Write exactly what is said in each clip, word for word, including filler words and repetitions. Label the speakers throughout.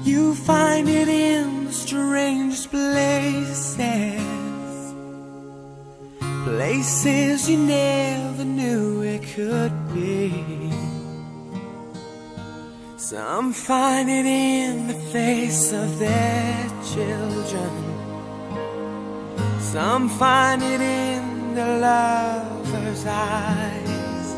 Speaker 1: You find it in the strangest places, places you never knew it could be. Some find it in the face of their children, some find it in the lover's eyes.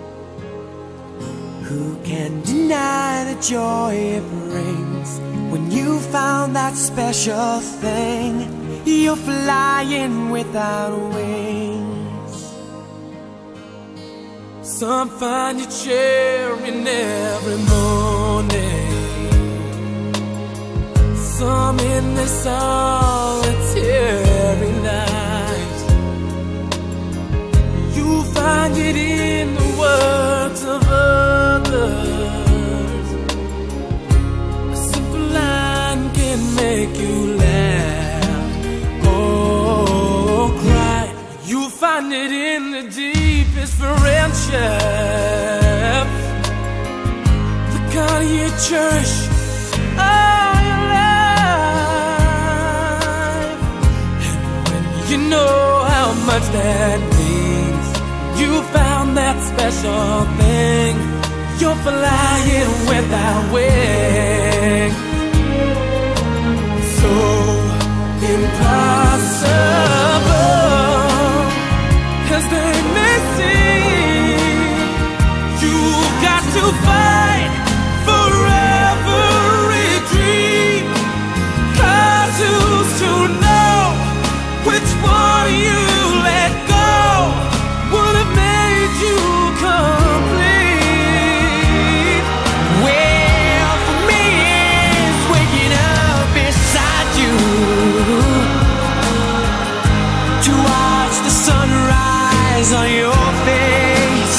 Speaker 1: Who can deny the joy it brings when you found that special thing? You're flying without wings. Some find you cheering every morning, some in the solitary night. You find it in the words of others. A simple line can make you laugh or cry. You find it in the deepest friendship, the kind you cherish all your life. And when you know how much that means, you found that special thing. You're flying without wings. So impossible as they may seem, you've got to fight for every dream. 'Cause who's to know which one you let go would have made you complete? Well, for me it's waking up beside you to watch the sunrise on your face,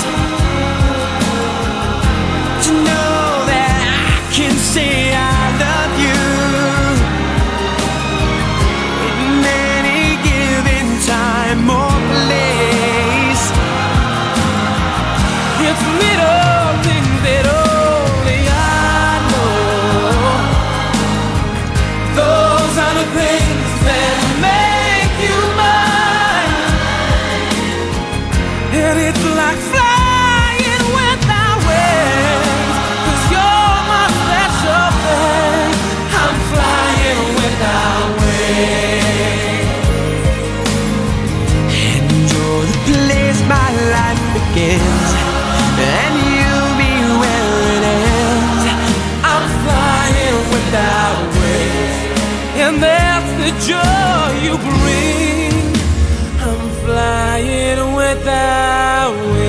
Speaker 1: to know that I can say I love you in any given time or place. It's little things that only I know. Those are the things that make you mine. And it's like flying without wings, 'cause you're my special thing. I'm flying without wings. And you're the place my life begins, and you'll be where it ends. I'm flying without wings, and that's the joy you bring. I'm flying without wings.